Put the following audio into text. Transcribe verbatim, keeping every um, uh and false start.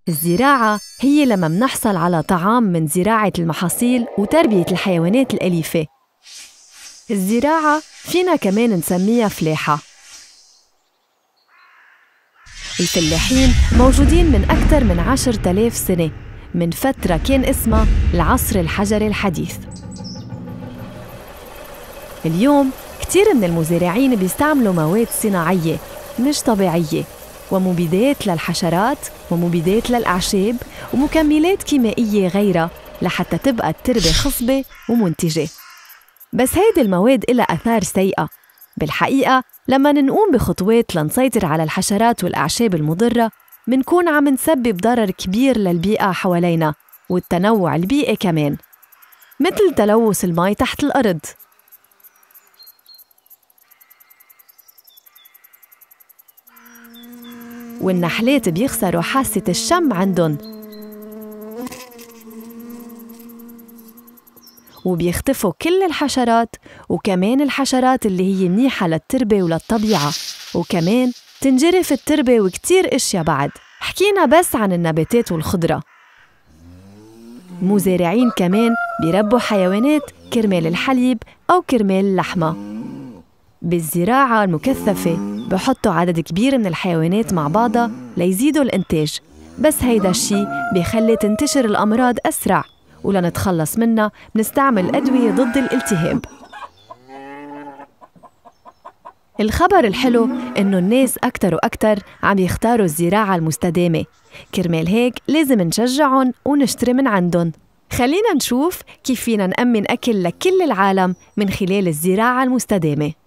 الزراعة هي لما منحصل على طعام من زراعة المحاصيل وتربية الحيوانات الأليفة. الزراعة فينا كمان نسميها فلاحة. الفلاحين موجودين من أكثر من عشرة آلاف سنة، من فترة كان اسمها العصر الحجري الحديث. اليوم كتير من المزارعين بيستعملوا مواد صناعية مش طبيعية، ومبيدات للحشرات ومبيدات للأعشاب ومكملات كيميائية غيرها لحتى تبقى التربة خصبة ومنتجة. بس هيدي المواد إلها آثار سيئة. بالحقيقة لما نقوم بخطوات لنسيطر على الحشرات والأعشاب المضرة، منكون عم نسبب ضرر كبير للبيئة حوالينا والتنوع البيئي كمان، مثل تلوث المي تحت الأرض. والنحلات بيخسروا حاسة الشم عندن، وبيختفوا كل الحشرات، وكمان الحشرات اللي هي منيحة للتربة وللطبيعة، وكمان تنجرف التربة وكتير اشياء بعد. حكينا بس عن النباتات والخضرة. المزارعين كمان بيربوا حيوانات كرمال الحليب أو كرمال اللحمة. بالزراعة المكثفة بحطوا عدد كبير من الحيوانات مع بعضها ليزيدوا الإنتاج، بس هيدا الشي بيخلي تنتشر الأمراض أسرع، ولنتخلص منها بنستعمل أدوية ضد الالتهاب. الخبر الحلو إنه الناس أكتر وأكتر عم يختاروا الزراعة المستدامة، كرمال هيك لازم نشجعهم ونشتري من عندهم. خلينا نشوف كيف فينا نأمن أكل لكل العالم من خلال الزراعة المستدامة.